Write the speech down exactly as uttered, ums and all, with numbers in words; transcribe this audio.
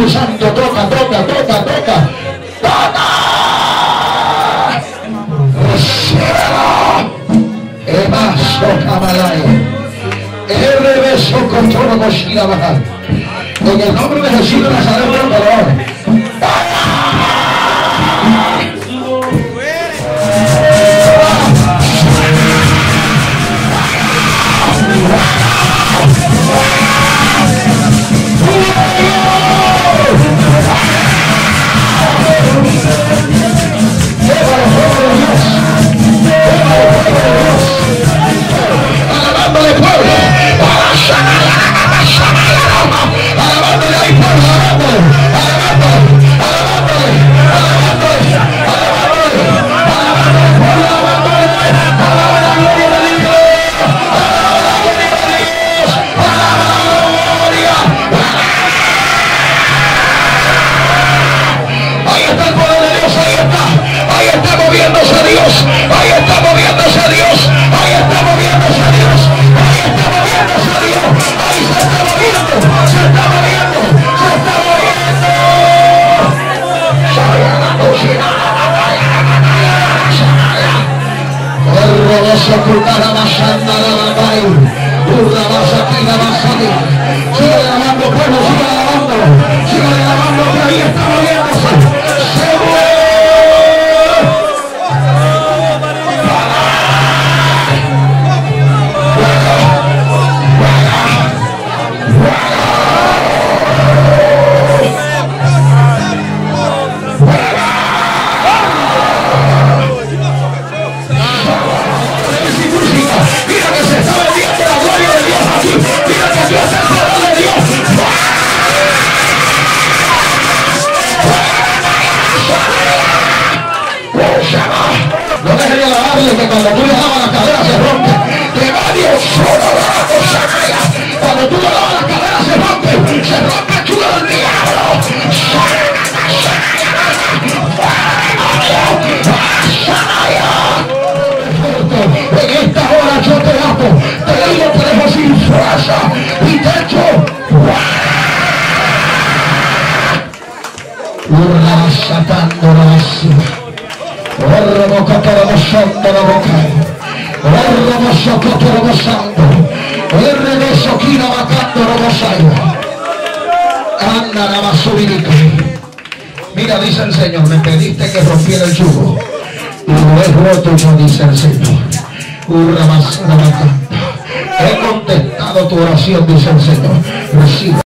Espíritu Santo, toca, toca, toca, toca, toca. Recíbelo. Emaso Kamalaya. El beso con todo mochila bajar. En el nombre de Jesús de Nazaret, por favor. Alabándole pueblo, alabándole ahí pueblo, alabándole, alabándole, alabándole, alabándole, alabándole, alabándole pueblo, alabándole, alabándole la gloria de Dios, alabándole la gloria de Dios, alabándole la gloria. Ahí está el poder de Dios, ahí está, ahí está moviéndose Dios, ahí está moviéndose Dios, ahí está moviéndose Dios, ahí está moviéndose Dios, ahí se está moviendo, se está moviendo, se está moviendo. El roboso ocultará bajando la babay, una basa aquí, la basa aquí. Sigue alabando pueblo, sigue alabando, sigue alabando que ahí está moviéndose. Se mueve. No dejes de alabarle que cuando tú le alabas la cadera se rompe. Que nadie solo la cosa caiga. Cuando tú le alabas la cadera se rompe. Se rompe el chulo del diablo. En esta hora yo te ato. Te digo, te dejo sin fuerza. Y te echo. Urra sacando la basura. Orro cotoro santo la boca, orro socotoro santo, orro de soquina bacando robosayo, anda la basurica. Mira, dice el Señor, me pediste que rompiera el yugo, y lo he roto yo, dice el Señor. Urra basura bacanta. He contestado tu oración, dice el Señor. Recibe.